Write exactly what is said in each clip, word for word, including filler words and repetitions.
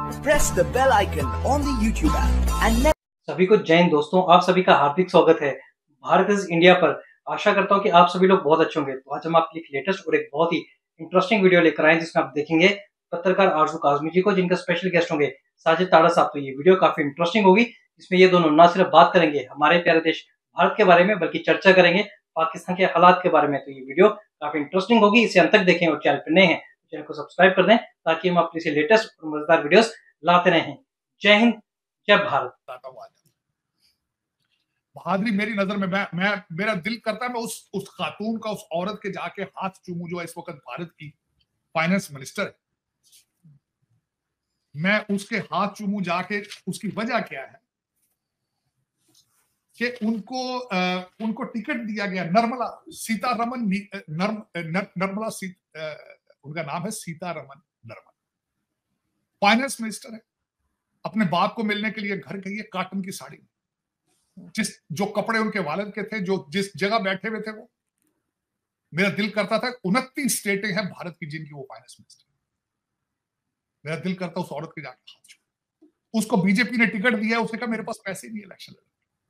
press the bell icon on the YouTube app and never... सभी को जय हिंद दोस्तों, आप सभी का हार्दिक स्वागत है भारत इज इंडिया पर। आशा करता हूं कि आप सभी लोग बहुत अच्छे होंगे। तो आज हम आपके लिए लेटेस्ट और एक बहुत ही इंटरेस्टिंग वीडियो लेकर आए जिसमें आप देखेंगे पत्रकार आरजू काजमी जी को, जिनका स्पेशल गेस्ट होंगे साजिद ताड़ा साहब। तो ये वीडियो काफी इंटरेस्टिंग होगी। इसमें ये दोनों ना सिर्फ बात करेंगे हमारे प्यारे देश भारत के बारे में, बल्कि चर्चा करेंगे पाकिस्तान के हालात के बारे में। तो ये वीडियो काफी इंटरेस्टिंग होगी, इसे अंत तक देखें और चैनल पर नए हैं तो चैनल को सब्सक्राइब कर दें ताकि हम अपने से लेटेस्ट और मजेदार वीडियोस लाते रहें। जय हिंद, जय भारत। बहादुरी मेरी नजर में, मैं मैं मेरा दिल करता है मैं उस उस खातून का, उस औरत के जाके हाथ चूमूं जो इस वक्त भारत की फाइनेंस मिनिस्टर है। मैं उसके हाथ चूमूं जाके। उसकी वजह क्या है कि उनको आ, उनको टिकट दिया गया। निर्मला सीतारमन नर्म, नर, निर्मला सी, आ, उनका नाम है सीतारमन निर्मला, फाइनेंस मिनिस्टर है। अपने बाप को मिलने के लिए घर गई है कॉटन की साड़ी में। जिस जो कपड़े उनके वालिद के थे, जो जिस जगह बैठे हुए थे, वो मेरा दिल करता था। उनतीस स्टेटें हैं भारत की जिनकी वो फाइनेंस मिनिस्टर। मेरा दिल करता उस औरत के जाके हाथ छू। उसको बीजेपी ने टिकट दिया, उसने कहा मेरे पास पैसे नहीं इलेक्शन लड़ने।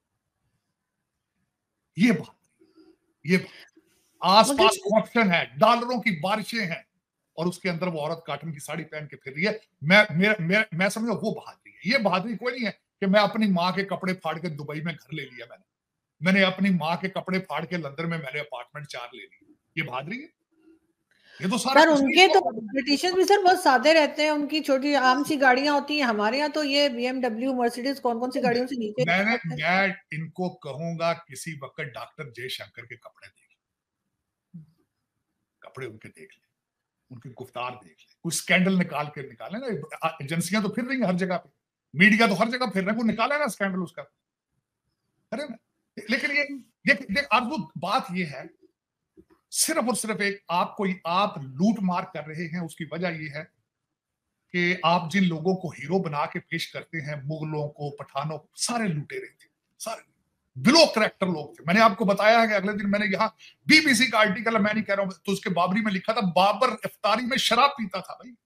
ये बात ये आसपास करप्शन है, डॉलरों की बारिशें हैं, और उसके अंदर वो औरत कॉटन की साड़ी पहन के फिर रही है। मैं मैं मैं, मैं समझो वो बहादुरी है। ये बहादुरी कोई नहीं है कि मैं अपनी माँ के कपड़े फाड़ के दुबई में घर ले लिया। मैंने मैंने अपनी माँ के कपड़े फाड़ के लंदन में मैंने अपार्टमेंट चार ले लिया। ये बहादुरी है? ये तो सारा सर उनके तो पॉलिटिशियंस भी सर बहुत सादे रहते हैं। उनकी छोटी आम सी गाड़ियां होती हैं। हमारे यहाँ तो ये बीएमडब्ल्यू, मर्सिडीज, कौन कौन सी गाड़ियों से नीचे। मैंने मैं इनको कहूंगा किसी वक्त डॉक्टर जयशंकर के कपड़े देख ले, कपड़े उनके देख ले, उनकी गुफ्तार देख ले, कोई स्कैंडल निकाल के निकाले ना। एजेंसियां तो फिर रही हैं हर जगह पे, मीडिया तो हर जगह फिर रहा है, कोई निकाले ना स्कैंडल उसका, अरे ना। लेकिन ये देख देख अद्भुत बात ये है, सिर्फ और सिर्फ एक आपको आप लूट मार कर रहे हैं। उसकी वजह ये है कि आप जिन लोगों को हीरो बना के पेश करते हैं, मुगलों को, पठानों को, सारे लूटे रहे थे, सारे बिलो करेक्टर लोग थे। मैंने आपको बताया है कि अगले दिन मैंने यहाँ बीबीसी का आर्टिकल, मैं नहीं कह रहा हूं, तो उसके बाबरी में लिखा था बाबर इफ्तारी में शराब पीता था भाई,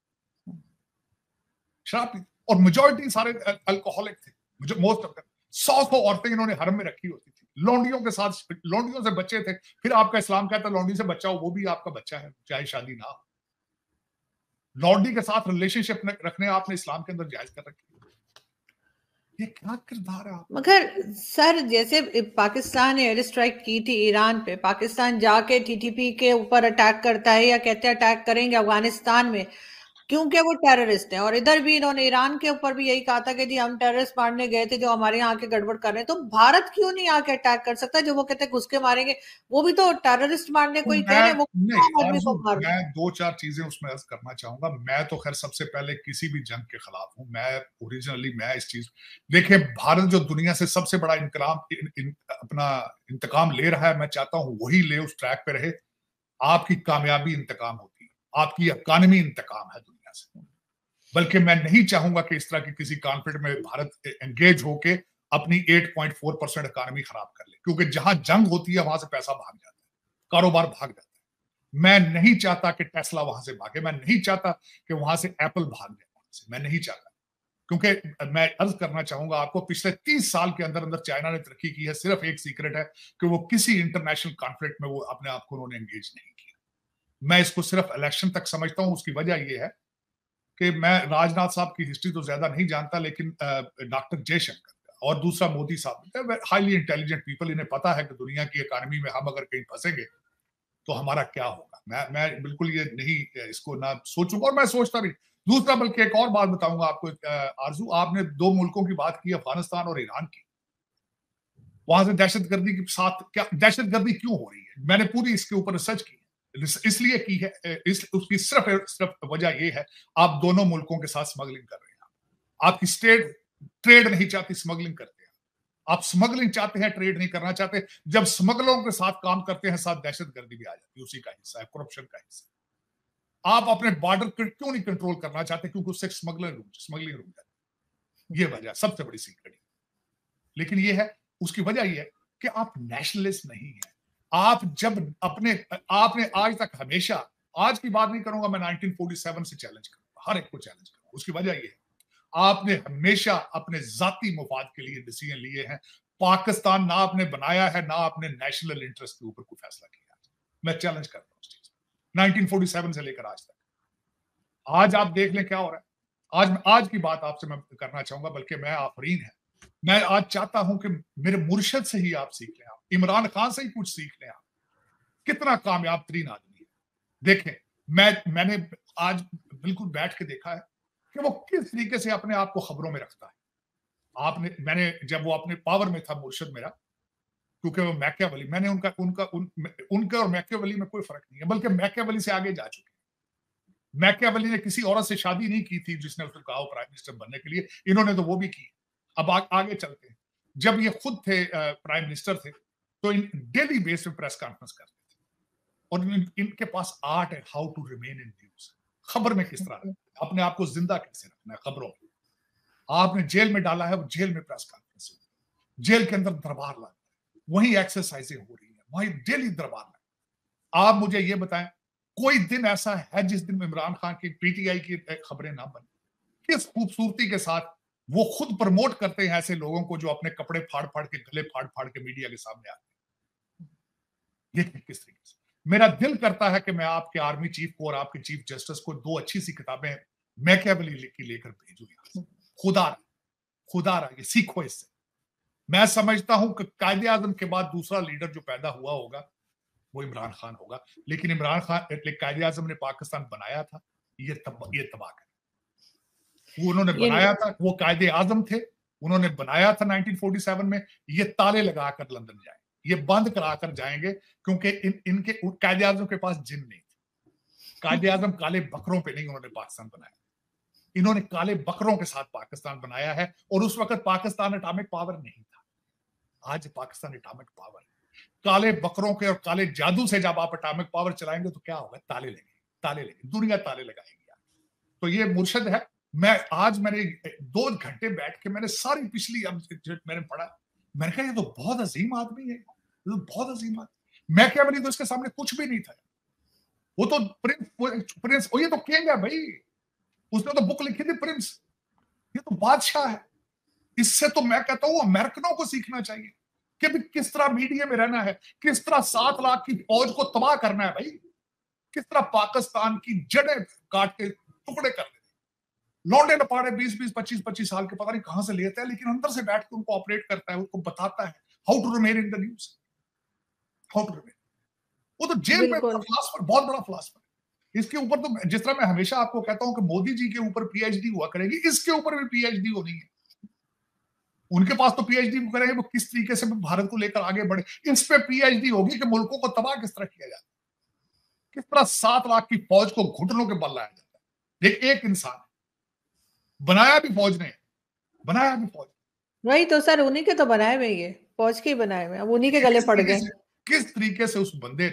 शराब पीता, और मेजॉरिटी सारे अल्कोहलिक थे। मोस्ट ऑफ सौ सौ औरतें इन्होंने हरम में रखी होती थी, लौंडियों के साथ, लौंडियों से बच्चे थे। फिर आपका इस्लाम कहता है लौंडी से बच्चा हो वो भी आपका बच्चा है, चाहे शादी ना हो। लौंडी के साथ रिलेशनशिप रखने आपने इस्लाम के अंदर जायज कर रखी। ये क्या किरदार है आप? मगर सर जैसे पाकिस्तान ने एयर स्ट्राइक की थी ईरान पे, पाकिस्तान जाके टीटीपी के ऊपर अटैक करता है या कहते हैं अटैक करेंगे अफगानिस्तान में, क्योंकि वो टेररिस्ट हैं। और इधर भी इन्होंने ईरान के ऊपर भी यही कहा था कि जी हम टेररिस्ट मारने गए थे जो हमारे यहाँ आके गड़बड़ कर रहे हैं। तो भारत क्यों नहीं आके अटैक कर सकता? जो वो कहते हैं घुस के मारेंगे, वो भी तो टेररिस्ट मारने को ही कह रहे हैं। वो नहीं, को मार। मैं दो चार चीजें उसमें अर्ज करना चाहूंगा। मैं तो खैर सबसे पहले किसी भी जंग के खिलाफ हूं। मैं ओरिजिनली मैं इस चीज देखिए, भारत जो दुनिया से सबसे बड़ा इनकलाब इन, इन, अपना इंतकाम ले रहा है, मैं चाहता हूं वही ले, उस ट्रैक पे रहे। आपकी कामयाबी इंतकाम होती है, आपकी इकॉनमी इंतकाम है दुनिया से। बल्कि मैं नहीं चाहूंगा कि इस तरह की किसी कॉन्फ्लिक्ट में भारत एंगेज होके अपनी आठ पॉइंट चार परसेंट इकॉनमी खराब कर ले, क्योंकि जहां जंग होती है वहां से पैसा भाग जाता है, कारोबार भाग जाता है। मैं नहीं चाहता कि टेस्ला वहां से भागे, मैं नहीं चाहता कि वहां से एप्पल भाग जाए वहां से, मैं नहीं चाहता। क्योंकि मैं अर्ज करना चाहूंगा आपको, पिछले तीस साल के अंदर अंदर चाइना ने तरक्की की है। सिर्फ एक सीक्रेट है कि वो किसी इंटरनेशनल कॉन्फ्लिक्ट में वो अपने आप को उन्होंने एंगेज नहीं किया। मैं इसको सिर्फ इलेक्शन तक समझता हूं। उसकी वजह यह है कि मैं राजनाथ साहब की हिस्ट्री तो ज्यादा नहीं जानता, लेकिन डॉक्टर जयशंकर और दूसरा मोदी साहब हाईली इंटेलिजेंट पीपल, इन्हें पता है कि दुनिया की इकॉनमी में हम अगर कहीं फंसेंगे तो हमारा क्या होगा। मैं मैं बिल्कुल ये नहीं इसको ना सोचूंगा, और मैं सोचता भी। दूसरा, बल्कि एक और बात बताऊंगा आपको आरजू, आपने दो मुल्कों की बात की, अफगानिस्तान और ईरान की। वहां से दहशतगर्दी के साथ क्या दहशतगर्दी क्यों हो रही है, मैंने पूरी इसके ऊपर रिसर्च की, इसलिए की है। इस उसकी सिर्फ सिर्फ वजह यह है, आप दोनों मुल्कों के साथ स्मगलिंग कर रहे हैं। आपकी स्टेट ट्रेड नहीं चाहती, स्मगलिंग करते हैं। आप स्मगलिंग चाहते हैं, ट्रेड नहीं करना चाहते। जब स्मगलरों के साथ काम करते हैं, साथ दहशतगर्दी भी आ जाती है, उसी का हिस्सा है, करप्शन का हिस्सा। आप अपने बॉर्डर क्यों नहीं कंट्रोल करना चाहते? क्योंकि उससे स्मगलिंग स्मगलिंग रुक जाती है। ये वजह सबसे बड़ी सीक्रेट। लेकिन ये है, उसकी वजह यह है कि आप नेशनलिस्ट नहीं है। आप जब अपने आपने आज तक हमेशा, आज की बात नहीं करूंगा मैं, नाइनटीन फोर्टी सेवन से चैलेंज करूंगा, हर एक को चैलेंज करूंगा। उसकी वजह यह है, आपने हमेशा अपने जाती मुफाद के लिए डिसीजन लिए हैं। पाकिस्तान ना आपने बनाया है, ना आपने नेशनल इंटरेस्ट के ऊपर कोई फैसला किया। मैं चैलेंज करता हूँ उस चीज नाइनटीन फोर्टी सेवन से लेकर आज तक। आज आप देख लें क्या हो रहा है। आज आज की बात आपसे मैं करना चाहूंगा, बल्कि मैं आफरीन है, मैं आज चाहता हूं कि मेरे मुर्शद से ही आप सीख लें, आप इमरान खान से ही कुछ सीख लें। आप कितना कामयाब तरीन आदमी है। देखें, मैं मैंने आज बिल्कुल बैठ के देखा है कि वो किस तरीके से अपने आप को खबरों में रखता है। आपने मैंने जब वो अपने पावर में था मुर्शद मेरा, क्योंकि वो मैकियावेली, मैंने उनका उनका उन, उनके और मैकियावेली में कोई फर्क नहीं है, बल्कि मैकियावेली से आगे जा चुके हैं। मैकियावेली ने किसी औरत से शादी नहीं की थी जिसने उसको कहा प्राइम मिनिस्टर बनने के लिए, इन्होंने तो वो भी की। अब आ, आगे चलते हैं। जब ये खुद थे प्राइम मिनिस्टर थे, तो इन डेली बेस पे प्रेस कॉन्फ्रेंस करते थे, और इन, इनके पास आर्ट है how to remain in news. खबर में किस तरह अपने आप को जिंदा कैसे रखना है खबरों में। आपने जेल में डाला है, वो जेल में प्रेस कॉन्फ्रेंस, जेल के अंदर दरबार लगा, वही एक्सरसाइजें हो रही है, वही डेली दरबार लगा। आप मुझे ये बताएं, कोई दिन ऐसा है जिस दिन इमरान खान की पीटीआई की खबरें ना बने? किस खूबसूरती के साथ वो खुद प्रमोट करते हैं ऐसे लोगों को जो अपने कपड़े फाड़ फाड़ के, गले फाड़ फाड़ के मीडिया के सामने आते हैं। देखिए किस तरीके से। मेरा दिल करता है कि मैं आपके आर्मी चीफ को और आपके चीफ जस्टिस को दो अच्छी सी किताबें मैकियावेली की लेकर भेजूं यहाँ से। खुदा खुदा ये सीखो इससे। मैं समझता हूं कि कायदे आजम के बाद दूसरा लीडर जो पैदा हुआ होगा वो इमरान खान होगा, लेकिन इमरान खान कायदे आजम ने पाकिस्तान बनाया था, ये तब ये तबाह कर वो उन्होंने बनाया था, वो कायदे आजम थे, उन्होंने बनाया था नाइनटीन फोर्टी सेवन में। ये ताले लगाकर लंदन जाए, ये बंद कराकर जाएंगे, क्योंकि इन इनके कायदे आजम के पास जिन नहीं थे। कायदे आजम काले बकरों पे नहीं उन्होंने पाकिस्तान बनाया, इन्होंने काले बकरों के साथ पाकिस्तान बनाया है। और उस वक्त पाकिस्तान एटॉमिक पावर नहीं था, आज पाकिस्तान एटॉमिक पावर है। काले बकरों के और काले जादू से जब आप एटॉमिक पावर चलाएंगे तो क्या होगा? ताले लगेंगे, ताले लगेंगे, दुनिया ताले लगाएगी। तो ये मुर्शद है। मैं आज मैंने दो घंटे बैठ के मैंने सारी पिछली मैंने पढ़ा, मैंने कहा ये तो बहुत अजीम आदमी है, ये तो बहुत अजीम आदमी। मैकियावेली तो इसके सामने कुछ भी नहीं था। वो तो प्रिंस प्रिंस ये तो किंग है भाई, उसने तो बुक लिखी थी प्रिंस, ये तो बादशाह है। इससे तो मैं कहता हूं अमेरिकनों को सीखना चाहिए कि भी किस तरह मीडिया में रहना है, किस तरह सात लाख की फौज को तबाह करना है भाई, किस तरह पाकिस्तान की जड़ें काट के टुकड़े कर देते। लौंडे लपाड़े बीस बीस पच्चीस पच्चीस साल के पता नहीं कहां से लेते हैं, लेकिन अंदर से बैठ के उनको ऑपरेट करता है, उनको बताता है how to remain in the news, how to remain. वो तो जेल में फिलॉसफर, बहुत बड़ा फिलॉसफर। इसके ऊपर तो जिस तरह मैं हमेशा आपको कहता हूं कि मोदी जी के ऊपर पीएचडी हुआ करेगी, इसके ऊपर भी पीएचडी होनी है। उनके पास तो पीएचडी करेंगे वो किस तरीके से भारत को लेकर आगे बढ़े, इस पे पीएचडी होगी कि मुल्कों को तबाह किस तरह किया जाता है, किस तरह सात लाख की फौज को घुटनों के बल लाया जाता है। एक एक इंसान बनाया भी फौज ने, बनाया भी फौज। वही तो सर, उन्हीं के तो बनाए हुए, ये फौज के बनाए हुए, अब उन्हीं के गले पड़ गए। किस तरीके से उस बंदे ने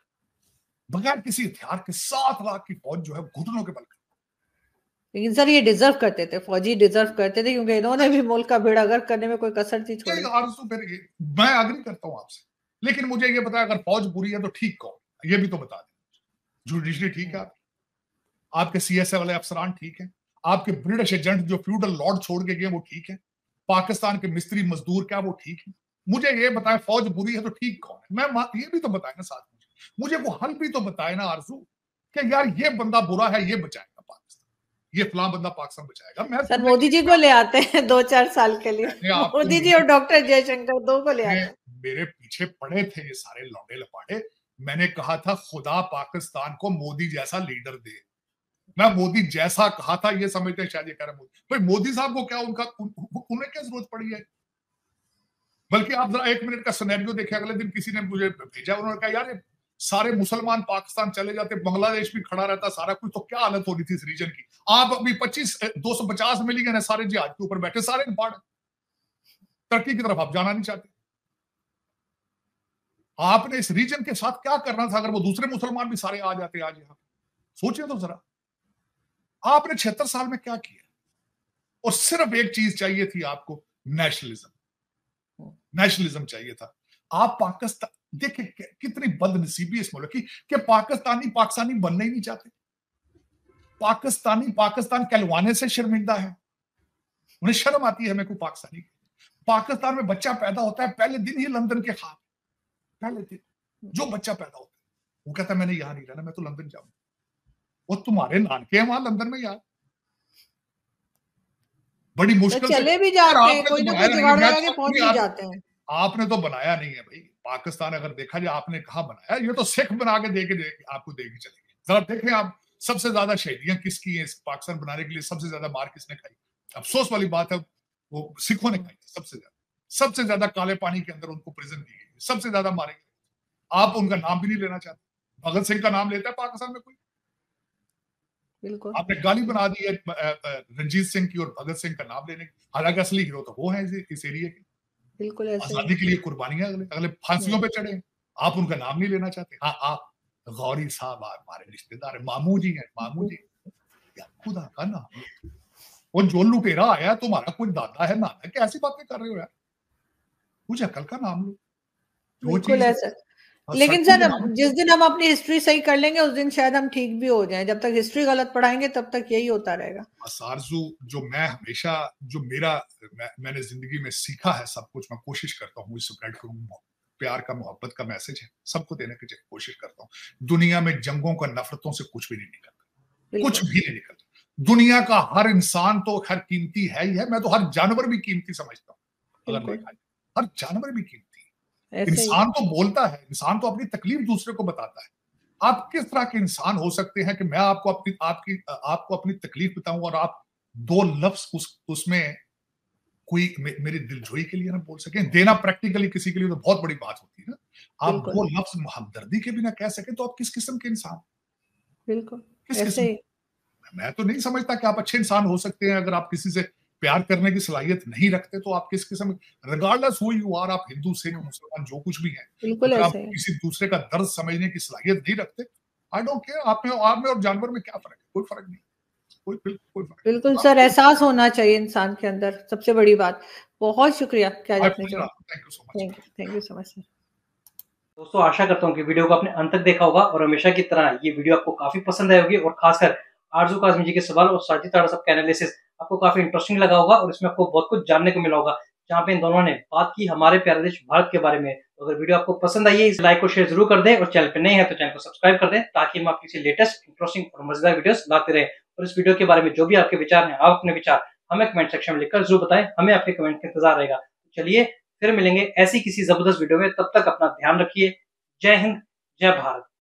बगैर किसी हथियार के सात लाख की फौज जो है घुटनों के बल। लेकिन सर ये डिजर्व करते थे, फौजी डिजर्व करते थे, क्योंकि इन्होंने भी मुल्क का बेड़ागर्क करने में कोई कसर नहीं छोड़ी। मैं अग्री करता हूं आपसे, लेकिन मुझे ये बताया अगर फौज बुरी है तो ठीक कौन, ये भी तो बता दें। जुडिशरी ठीक है, आपके सीएसए वाले अफसरान ठीक है, आपके ब्रिटिश एजेंट जो फ्यूडल लॉर्ड छोड़ के गए वो ठीक है, पाकिस्तान के मिस्त्री मजदूर क्या वो ठीक है। मुझे ये बताएं फौज बुरी है तो ठीक कौन है, मैं ये भी तो बताए ना साथ में, मुझे वो हल भी तो बताए ना आरजू कि यार ये बंदा बुरा है, ये बचाएगा पाकिस्तान, ये फलां बंदा पाकिस्तान बचाएगा। मैं सर मोदी जी को ले आते हैं दो चार साल के लिए, मोदी जी और डॉक्टर जयशंकर दो को ले आते हैं। मेरे पीछे पड़े थे ये सारे लौंडे लपाटे, मैंने कहा था खुदा पाकिस्तान को मोदी जैसा लीडर दे। मैं मोदी जैसा कहा था, ये समझते हैं शायद ये कह रहे मोदी भाई, मोदी साहब को क्या उनका उन, उन्हें क्या जरूरत पड़ी है। बल्कि आप जरा एक मिनट का सिनेरियो देखे, अगले दिन किसी ने मुझे भेजा, उन्होंने कहा यार सारे मुसलमान पाकिस्तान चले जाते, बांग्लादेश भी खड़ा रहता, सारा कुछ, तो क्या हालत हो रही थी इस रीजन की। आप अभी पच्चीस दो सौ पचास मिलियन है सारे जहाज के ऊपर बैठे, सारे पाड़ तरक्की की तरफ आप जाना नहीं चाहते। आपने इस रीजन के साथ क्या करना था अगर वो दूसरे मुसलमान भी सारे आ जाते आज यहां, सोचिए तो जरा। आपने छिहत्तर साल में क्या किया, और सिर्फ एक चीज चाहिए थी आपको, नेशनलिज्म, नेशनलिज्म चाहिए था। आप पाकिस्तान देखिए कितनी बदनसीबी इस मुल्क की कि पाकिस्तानी पाकिस्तानी बनना ही नहीं चाहते। पाकिस्तानी पाकिस्तान कहलवाने से शर्मिंदा है, उन्हें शर्म आती है हमें कोई पाकिस्तानी। पाकिस्तान में बच्चा पैदा होता है पहले दिन ही लंदन के ख्वाब, पहले दिन जो बच्चा पैदा होता है वो कहता है मैंने यहाँ नहीं रहना, मैं तो लंदन जाऊंगा। वो तुम्हारे नानके हैं वहां लंदन में यार, बड़ी मुश्किल से चले भी जाते हैं, कोई तो ना कोई जुगाड़ लगा के पहुंच भी आप, जाते हैं। आपने तो बनाया नहीं है भाई पाकिस्तान। अगर देखा जाए आपने कहा बनाया, ये तो सिख बना के दे के दे, आपको देगी चलेगी। जरा देखें आप, सबसे ज्यादा शहीदियां किसकी हैं इस पाकिस्तान बनाने के लिए, सबसे ज्यादा मार किसने खाई? अफसोस वाली बात है वो सिखों ने खाई सबसे ज्यादा, सबसे ज्यादा काले पानी के अंदर उनको प्रिजन दी गई, सबसे ज्यादा मारे गए। आप उनका नाम भी नहीं लेना चाहते। भगत सिंह का नाम लेता है पाकिस्तान में कोई? बिल्कुल आपने गाली बना दी है रंजीत सिंह की और भगत सिंह का नाम लेने की, हालांकि असली हीरो तो वो है इस एरिया के। बिल्कुल ऐसे आजादी के लिए कुर्बानियां अगले अगले फांसियों पे चढ़े, आप उनका नाम नहीं लेना चाहते। हाँ आप गौरी साहब हमारे रिश्तेदार है, मामू जी हैं, मामू जी यार खुदा का नाम, वो जो लुटेरा आया तुम्हारा कोई दादा है नाना है, कैसी बातें कर रहे हो यार? कुछ अकल का नाम लो। बिल्कुल ऐसा। लेकिन सर जिस दिन हम अपनी हिस्ट्री सही कर लेंगे उस दिन शायद हम ठीक भी हो जाएं। जब तक हिस्ट्री गलत पढ़ाएंगे तब तक यही होता रहेगा। आरज़ू, जो मैं हमेशा जो मेरा मैं, मैंने जिंदगी में सीखा है सब कुछ मैं कोशिश करता हूँ इस स्प्रेड करूँ। प्यार का मोहब्बत का मैसेज है, सबको देने की कोशिश करता हूँ। दुनिया में जंगों का नफरतों से कुछ भी नहीं निकलता, कुछ भी नहीं निकलता। दुनिया का हर इंसान तो हर कीमती है ही है, मैं तो हर जानवर भी कीमती समझता हूँ। अगर देखा जाए हर जानवर भी कीमती है। इंसान तो बोलता है, इंसान तो अपनी तकलीफ दूसरे को बताता है। आप किस तरह के इंसान हो सकते हैं कि मैं आपको अपनी आपकी आपको अपनी तकलीफ बताऊं और आप दो लफ्ज उस उसमें कोई मे, मेरी दिलजोई के लिए ना बोल सके? देना प्रैक्टिकली किसी के लिए तो बहुत बड़ी बात होती है ना। आप दो लफ्ज हमदर्दी के भी ना कह सके तो आप किस किस्म के इंसान? बिल्कुल किस किस्म? मैं तो नहीं समझता कि आप अच्छे इंसान हो सकते हैं अगर आप किसी से प्यार करने की सलाहियत नहीं रखते। तो आप किस किस्म, रिगार्डलेस हु यू आर, आप हिंदू सिख मुसलमान जो कुछ भी हैं, अगर आप किसी दूसरे का दर्द समझने की सलाहियत नहीं रखते, आई डोंट केयर। आप में आप में और जानवर में क्या फर्क है? कोई फर्क नहीं, कोई कोई फर्क। बिल्कुल सर, एहसास होना चाहिए इंसान के अंदर, सबसे बड़ी बात। बहुत शुक्रिया क्या आपने जो, thank you so much, thank you so much sir. दोस्तों आशा करता हूँ कि वीडियो को आपने अंत तक देखा होगा और हमेशा की तरह ये वीडियो आपको काफी पसंद आई होगी और खासकर आरज़ू काज़मी जी के सवाल और साजिद ताड़ा साहब का एनालिसिस आपको काफी इंटरेस्टिंग लगा होगा और इसमें आपको बहुत कुछ जानने को मिला होगा, जहाँ पे इन दोनों ने बात की हमारे प्यारे देश भारत के बारे में। तो अगर वीडियो आपको पसंद आई है इस लाइक को शेयर जरूर कर दें और चैनल पे नए हैं तो चैनल को सब्सक्राइब कर दें ताकि हम आपकी लेटेस्ट इंटरेस्टिंग और मजेदार वीडियोस लाते रहे। और इस वीडियो के बारे में जो भी आपके विचार हैं, आप अपने विचार हमें कमेंट सेक्शन में लिखकर जरूर बताएं, हमें आपके कमेंट का इंतजार रहेगा। चलिए फिर मिलेंगे ऐसी किसी जबरदस्त वीडियो में, तब तक अपना ध्यान रखिए। जय हिंद, जय भारत।